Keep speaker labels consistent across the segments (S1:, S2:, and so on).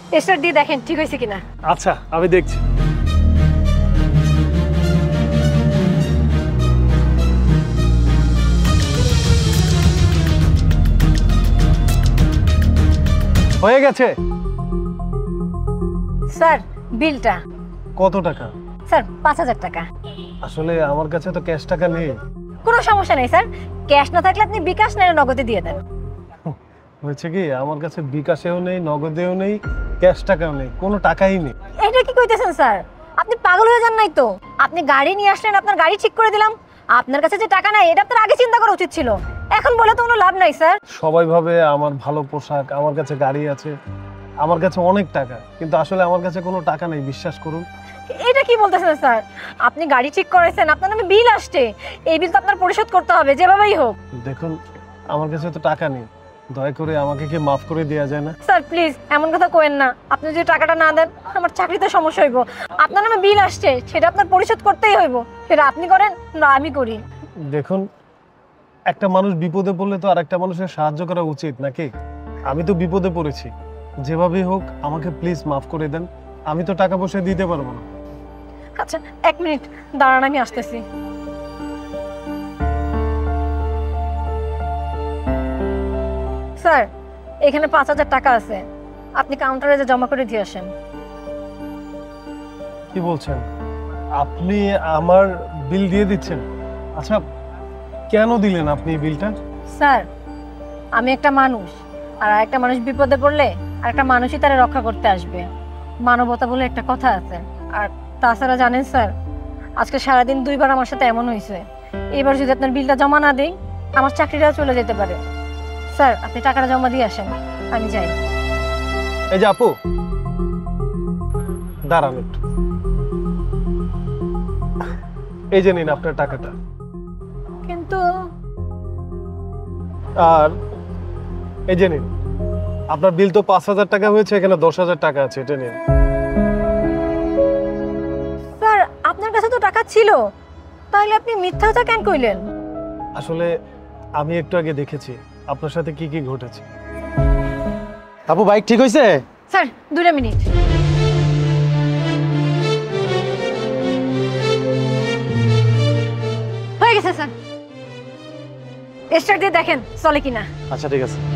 S1: Star দিয়ে দেখেন ঠিক হয়েছে কিনা।
S2: আচ্ছা আমি দেখছি। হয়ে গেছে
S1: স্যার বিলটা।
S2: কত টাকা?
S1: স্যার 5000 টাকা।
S2: আসলে আমার কাছে তো ক্যাশ টাকা নেই।
S1: কোনো সমস্যা নেই স্যার, ক্যাশ না থাকলে আপনি বিকাশ না নগদে দিয়ে দেন।
S2: হয়েছে কি, আমার কাছে বিকাশেও নেই, নগদেও নেই, ক্যাশ টাকাও নেই, কোনো টাকাই নেই।
S1: এটা কি কইতেছেন স্যার? আপনি পাগল হয়ে যান নাই তো? আপনি গাড়ি নিয়ে আসলেন, আপনার গাড়ি ঠিক করে দিলাম, আপনার কাছে যে টাকা নাই এটা আপনার আগে চিন্তা করা উচিত ছিল। এখন বলে তো কোনো লাভ নাই স্যার।
S2: সবাই ভাবে আমার ভালো পোশাক, আমার কাছে গাড়ি আছে, আমার কাছে অনেক টাকা, কিন্তু আসলে আমার কাছে কোনো টাকা নেই, বিশ্বাস করুন।
S1: এটা কি বলতেছেন স্যার? আপনি গাড়ি ঠিক করেছেন, আপনার নামে বিল আসছে, এই বিল তো আপনার পরিশোধ করতে হবে যেভাবেই হোক।
S2: দেখুন আমার কাছে তো টাকা নেই, দয়া করে আমাকে কি মাফ করে দেওয়া যায় না?
S1: স্যার প্লিজ এমন কথা কোয়েন না, আপনি যদি টাকাটা না দেন আমার চাকরিতে সমস্যা হইব। আপনার নামে বিল আসছে, সেটা আপনার পরিশোধ করতেই হইব, সেটা আপনি করেন না আমি করি।
S2: দেখুন একটা মানুষ বিপদে পড়লে তো আরেকটা মানুষের সাহায্য করা উচিত নাকি? আমি তো বিপদে পড়েছি, যেভাবেই হোক আমাকে প্লিজ মাফ করে দেন, আমি তো টাকা পয়সা দিতে পারবো না।
S1: আচ্ছা 1 মিনিট দাঁড়ান, আমি আসতেছি। স্যার এখানে 5000 টাকা আছে, আপনি কাউন্টারে যে জমা করে দিয়ে আসেন।
S2: কি বলছেন? আপনি আমার বিল দিয়ে দিচ্ছেন? আচ্ছা কেন দিলেন আপনি এই বিলটা?
S1: স্যার আমি একটা মানুষ, আর একটা মানুষ বিপদে পড়লে আর একটা মানুষই তারা রক্ষা করতে আসবে, মানবতা বলে একটা কথা আছে। আর তাছাড়া জানেন স্যার, আজকে সারাদিন 2 বার আমার সাথে এমন হয়েছে, এবার যদি আপনার বিলটা জমা না দেই আমার চাকরিটাও চলে যেতে পারে। স্যার আপনি টাকাটা জমা দিয়ে আসেন, আমি যাই।
S2: এই যে আপু দাঁড়ান একটু, এই যে নিন আপনার টাকাটা।
S1: কিন্তু
S2: আর এই যে নিন, আপনার বিল তো 5000 টাকা হয়েছে, এখানে 10000 টাকা আছে, এটা নিন।
S1: স্যার আপনার কাছে তো টাকা ছিল, তাহলে আপনি মিথ্যা কথা কেন কইলেন?
S2: আসলে আমি একটু আগে দেখেছি আপনার সাথে কি কি ঘটেছে।
S3: আপু বাইক ঠিক হয়েছে?
S1: Sir 2 minute. হয়ে গেছে স্যার, স্টার্ট দিয়ে দেখেন চলে কিনা।
S3: আচ্ছা ঠিক আছে।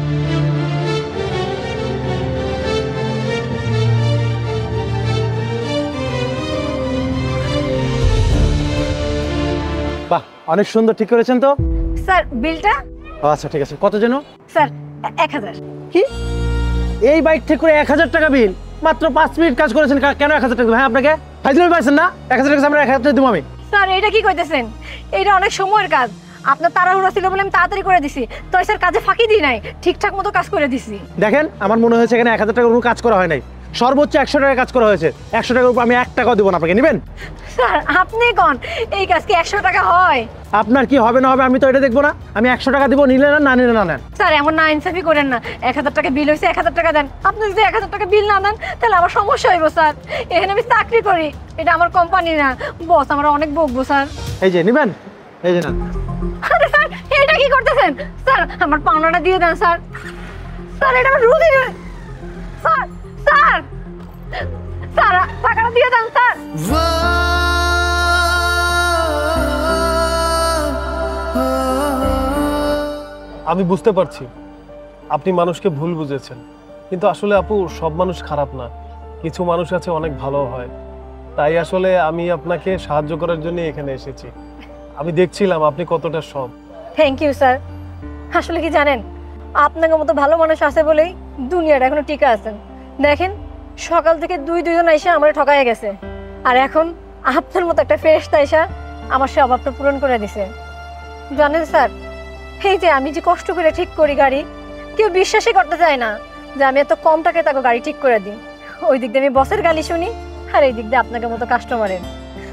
S3: বাহ অনেক সুন্দর ঠিক করেছেন তো।
S1: স্যার বিলটা?
S3: আচ্ছা ঠিক আছে, কত যেন?
S1: স্যার 1000।
S3: কি এই বাইক ঠিক করে 1000 টাকা বিল? মাত্র 5 মিনিট কাজ করেছেন, কেন 1000 টাকা? হ্যাঁ আপনাকে ফাইজলামি পাইছেন না? 1000 টাকা আমরা 1000 টাকা দেবো আমি।
S1: স্যার এটা কি কইতেছেন? এটা অনেক সময়ের কাজ, আপনার তাড়াহুড়া ছিল বলে আমি তাড়াতাড়ি করে দিছি, তো স্যার কাজে ফাঁকি দিই নাই, ঠিকঠাক মতো কাজ করে দিছি।
S3: দেখেন আমার মনে হয়েছে এখানে 1000 টাকার কোনো কাজ করা হয় নাই, সর্বোচ্চ 100 টাকা কাজ করা হয়েছে। 100 টাকার উপর আমি 1 টাকাও দেবো না, আপনাকে নেবেন?
S1: স্যার আপনি কোন এই কাজ কি 100 টাকা হয়?
S3: আপনার কি হবে না হবে আমি তো এটা দেখবো না, আমি 100 টাকা দিব, নিলে না নিলে না নেন।
S1: স্যার এমন না ইনসাফি করেন না, 1000 টাকা বিল হয়েছে 1000 টাকা দেন। আপনি যদি 1000 টাকা বিল না দেন তাহলে আমার সমস্যা হইব স্যার, এখানে আমি চাকরি করি, এটা আমার কোম্পানি না, বস আমার অনেক বকবো স্যার।
S3: এই যে নেবেন, এই যে নেন।
S1: আরে স্যার এটা কি করতেছেন? স্যার আমার পাওনাটা দিয়ে দেন স্যার, স্যার এটা আমার রুজি। স্যার স্যার স্যার টাকাটা দিয়ে দেন স্যার।
S2: আমি বুঝতে পারছি আপনি মানুষকে ভুল বুঝেছেন, কিন্তু আসলে আপু সব মানুষ খারাপ না, কিছু মানুষ আছে অনেক ভালো হয়, তাই আসলে আমি আপনাকে সাহায্য করার জন্য এখানে এসেছি। আমি দেখছিলাম আপনি কতটা সৎ।
S1: Thank you sir. আসলে কি জানেন, আপনাদের মতো ভালো মানুষ আছে বলেই দুনিয়াটা এখনো টিকে আছেন। দেখেন সকাল থেকে দুজন এসে আমার ঠকায় গেছে, আর এখন আপনার মতো একটা ফেরেশতা এসে আমার সে অভাবটা পূরণ করে দিছে। জানেন স্যার, এই যে আমি যে কষ্ট করে ঠিক করি গাড়ি, কেউ বিশ্বাসই করতে চায় না যে আমি এত কম টাকায় তাকে গাড়ি ঠিক করে দিই। ওই দিক দিয়ে আমি বসের গালি শুনি, আর এই দিক দিয়ে আপনাকে মতো কাস্টমারের।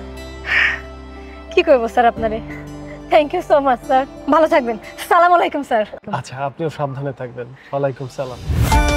S1: কি করবো স্যার আপনারে। Thank you so much sir, ভালো থাকবেন। সালাম আলাইকুম স্যার।
S2: আচ্ছা আপনিও সাবধানে থাকবেন। ওয়ালাইকুম সালাম।